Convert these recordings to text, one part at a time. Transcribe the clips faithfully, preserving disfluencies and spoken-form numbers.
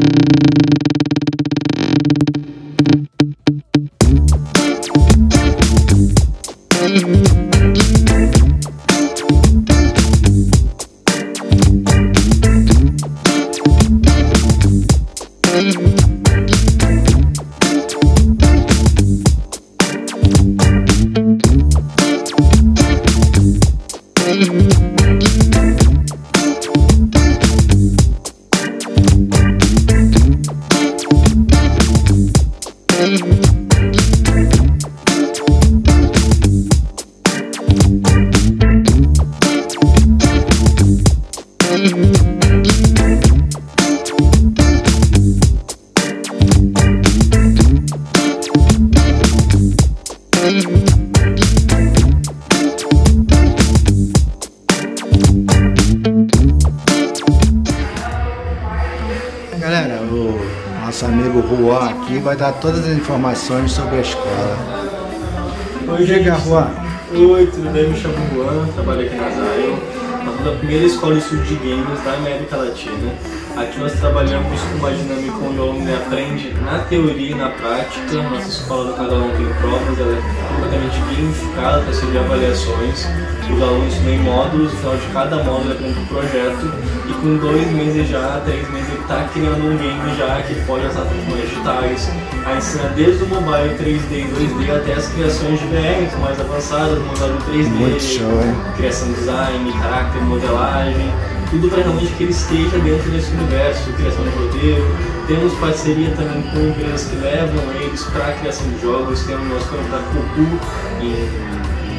Galera, o nosso amigo Juan aqui vai dar todas as informações sobre a escola. Oi, Chega, Juan. Oi, tudo bem? Me chamo Juan, trabalho aqui na Zion, a primeira escola de estudo de games da América Latina. Aqui nós trabalhamos com uma dinâmica onde o aluno aprende na teoria e na prática. Nossa escola, no cada um tem provas, ela é completamente gamificada para servir avaliações. Os alunos estudam em módulos, no final de cada módulo apresenta um projeto e com dois meses já, três meses ele está criando um game já que pode usar tecnologias digitais. A ensina desde o mobile três D e dois D até as criações de V R mais avançadas, modelo três D, Muito show, hein? criação de design, caráter, modelagem, tudo para realmente que ele esteja dentro desse universo, criação de roteiro. Temos parceria também com empresas que levam eles para a criação de jogos. Temos nosso candidato Cocu em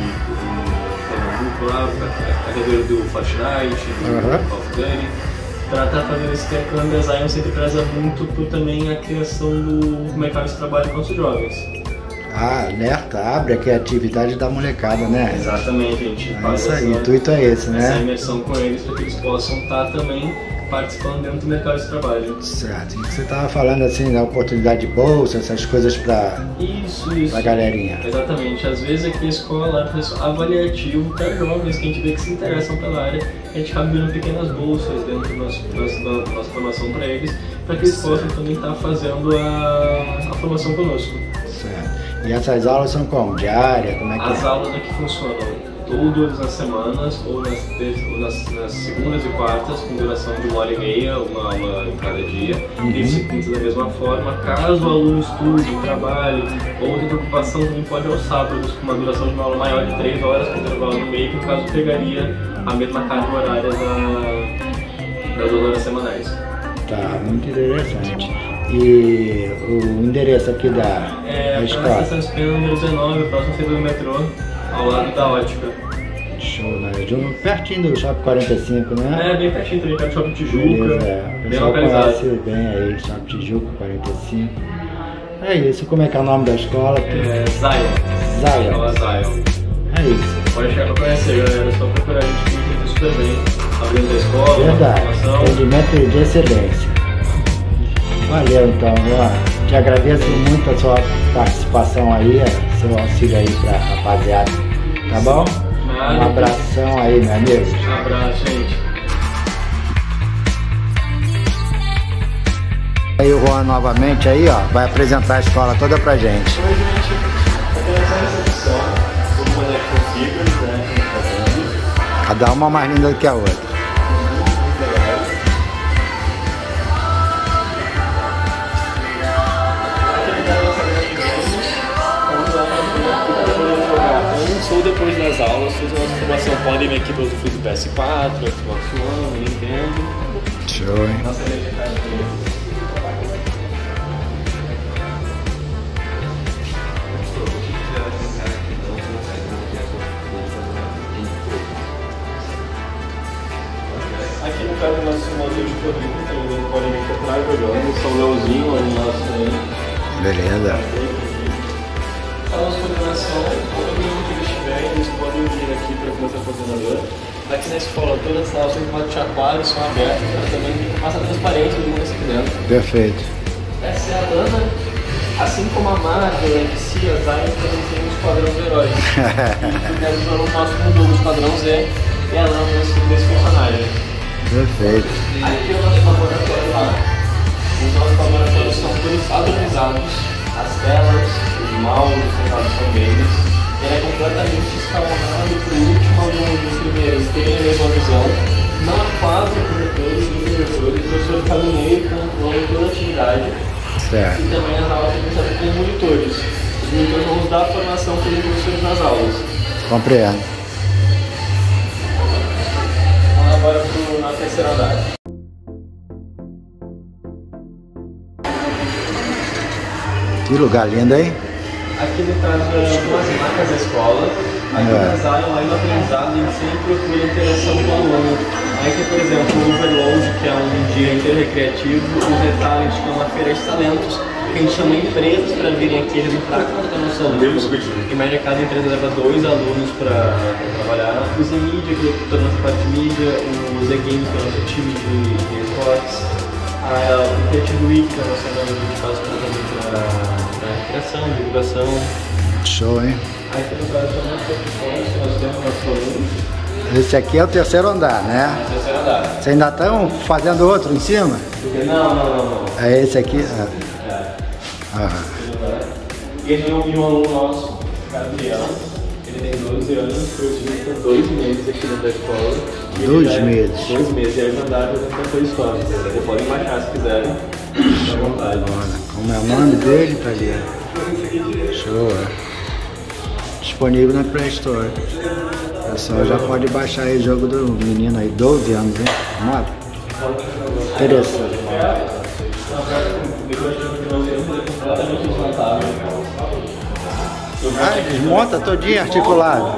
lá, a cadeira do Fortnite, do Uhum. Call of Duty, para estar fazendo esse intercâmbio. A Zion sempre preza muito por também a criação do mercado de trabalho com os jovens. Ah, alerta, abre a criatividade da molecada, né? Exatamente, a gente É faz isso aí, o essa, intuito é esse, essa né? imersão com eles para que eles possam estar também participando dentro do mercado de trabalho. Certo. E você estava falando assim da oportunidade de bolsa, essas coisas para Isso, isso. a galerinha. Exatamente. Às vezes aqui a escola é um processo avaliativo para jovens que a gente vê que se interessam pela área. A gente acaba dando pequenas bolsas dentro do nosso, nosso, da nossa formação para eles, para que eles possam também estar fazendo a, a formação conosco. Certo. E essas aulas são como? Diária? Como é que As é? aulas aqui funcionam ou duas nas semanas, ou nas, ou nas, nas segundas e quartas, com duração de uma hora e meia, uma aula em cada dia. Uhum. Terça e quinta da mesma forma. Caso o aluno estude, trabalhe ou tenha preocupação, também pode aos sábados, com uma duração de uma aula maior de três horas, com intervalo no meio, que no caso pegaria a mesma carga horária da, das duas horas semanais. Tá, muito interessante. E o endereço aqui da, É, da na escola? estação de Pena número dezenove, próximo ao do metrô, ao lado da ótica. Show, né? De- Pertinho do Shopping quarenta e cinco, né? É, bem pertinho também, perto do Shopping Tijuca, Beleza, é. O bem pessoal localizado. conhece bem aí, Shopping Tijuca quarenta e cinco. É isso, como é que é o nome da escola? É, Zion. Zion. Escola Zion. É isso. Pode chegar pra conhecer, galera. É só procurar a gente que entende super bem. Abrindo a escola, Verdade, formação. atendimento de excelência. Valeu então, Juan. Te agradeço muito a sua participação aí, seu auxílio aí pra rapaziada. Tá bom? Nada. Um abração aí, meu amigo. Um abraço, gente. Aí o Juan novamente aí, ó, vai apresentar a escola toda pra gente. Oi, gente. Eu tenho essa recepção. Vou conectar com fibras, né? Que a gente tá vendo. Cada uma mais linda do que a outra. Muito legal. Aqui tá a nossa grande game. Vamos lá para poder jogar antes ou depois das aulas. Toda a nossa formação podem vir aqui para usufruir do P S quatro, Xbox One, Nintendo. Show, hein? Nossa grande casa aqui. Aqui no caso do nosso modelo de produto, eles podem vir por trás jogando, são o Leozinho, o nosso também. Beleza. A nossa coordenação, todo mundo que eles tiverem, eles podem vir aqui para o nosso coordenador. Aqui na escola, todas as salas têm quatro aquários, são abertas, para também massa transparente, todo mundo aqui dentro. Perfeito. Essa é a Lana, assim como a Marvel, a D C, a Zion também tem o Esquadrão dos Heróis. E quero que eu não posso com o Esquadrão Z e a Lana desse personagem. Perfeito. Aqui é o nosso laboratório lá. Os nossos monitores padronizados, as telas, os mouses, os tradução deles. Ele é completamente escalonado para o último aluno dos primeiros terem a mesma visão. Não há quatro projetores e projetores, o professor fica no meio, controlando toda a atividade. Certo. E também as aulas são pensadas com monitores. Os monitores vão nos dar a formação para os professores nas aulas. Compreendo. Vamos agora para na terceira andar. Que lugar lindo, hein? Aqui no caso é algumas marcas da escola. Aqui É. na Zion, aí no aprendizado, a gente sempre procura interação com o aluno. Aí tem, por exemplo, o Overload, que é um dia inteiro recreativo, o Retalent, que é uma feira de talentos, que a gente chama empresas para virem aqui registrar cada nosso aluno. Em média, cada empresa leva dois alunos para trabalhar. O Z-Media, que é toda a nossa parte de mídia, o Z-Games, que é o nosso time de, de esportes, a, o Creative Week, que é a nossa banda que a gente faz para criação, divulgação. Show, hein? Aí tem o caso também que nós temos nossos alunos. Esse aqui é o terceiro andar, né? Terceiro andar. Vocês ainda estão fazendo outro em cima? Não, não, não, não. É esse aqui? É. É. Aham. E ele é um aluno nosso, Gabriel. Ele tem doze anos, foi dois meses aqui dentro da escola. Dois já, meses? Dois meses, e aí mandaram para a escola. Vocês podem baixar se quiserem. Fique à vontade. Como é o nome dele, tá ali? Show, é. Disponível na Play Store. O pessoal já pode baixar aí o jogo do menino aí, doze anos, hein? Moda. Interessante. Ah, desmonta todinho articulado.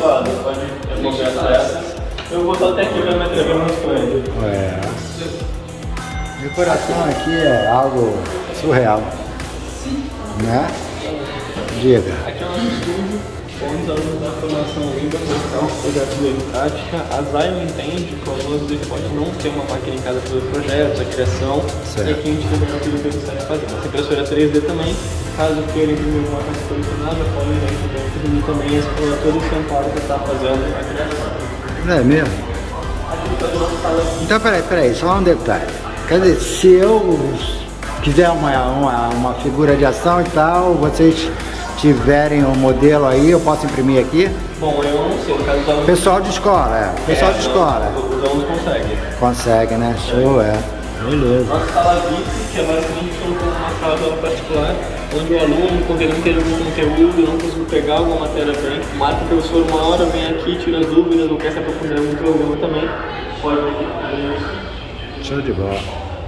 Eu vou botar até aqui pra me atrever mais com ele. É. Decoração aqui é algo surreal, né? Diga. Aqui é o nosso estúdio, onde os alunos da formação Windows estão os projetos em prática. A Zion entende que o aluno dele pode não ter uma máquina em casa para os projetos, a criação, certo. E aqui a gente tem aquilo que eles sabem fazer. Essa impressora três D também, caso queira imprimir uma coisa colecionada, podem imprimir também esse todo o cenário que está fazendo a criação. Não é mesmo? Então, peraí, peraí, só um detalhe. Quer dizer, se eu quiser uma, uma, uma figura de ação e tal, vocês tiverem um modelo aí, eu posso imprimir aqui? Bom, eu não sei, no caso dos alunos... Pessoal de escola, é. Pessoal é, de escola. Os alunos conseguem. Consegue, né? Show, é. Beleza. Nossa sala V I P, que é basicamente como uma sala de aula particular, onde o aluno, quando ele não tem algum conteúdo, não conseguiu pegar alguma matéria bem, marca o professor uma hora, vem aqui, tira as dúvidas, não quer se aprofundar no programa também, pode vir aqui fazer isso. Show de bola.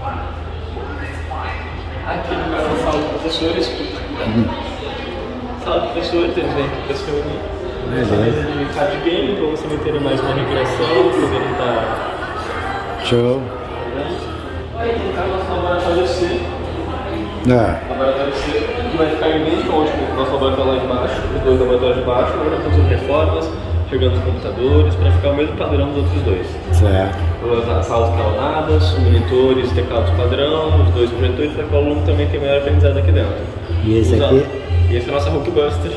Aqui no caso da sala de professores, Uhum. sala de professores, eles vêm aqui para se reunir. Beleza. De card game, para você meter mais uma recreação, poder estar... Show. Aí no caso nosso laboratório C, É. laboratório C, que vai ficar idêntico ao último, nosso laboratório lá de baixo, os dois laboratórios de baixo, agora estamos fazendo reformas, chegando os computadores, para ficar o mesmo padrão dos outros dois. Certo. As salas calonadas, os monitores, teclados padrão, os dois projetores, para que o aluno também tenha melhor aprendizado aqui dentro. E esse Usando. aqui? E esse é a nossa Hulkbuster.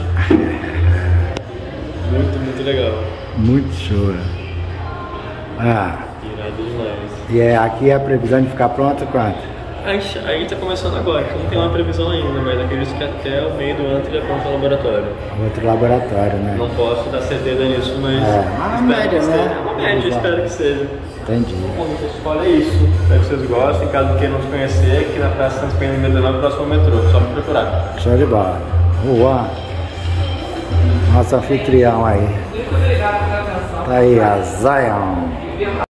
Muito, muito legal. Muito show. Ah. Irado demais. E é, aqui é a previsão de ficar pronto quanto? A gente, a gente tá começando agora, então não tem uma previsão ainda, mas acredito que até o meio do ano ele é pronto o laboratório. Outro laboratório, né? Não posso dar certeza nisso, mas. É, uma média, né? Uma média, espero que seja. Entendi. Bom, a escola é isso. Espero que vocês gostem. Caso queiram nos conhecer, aqui na Praça Santos Penha número dezenove, próximo ao metrô. Só me procurar. Show de bola. Juan, nosso anfitrião aí. Tá aí, a Zion.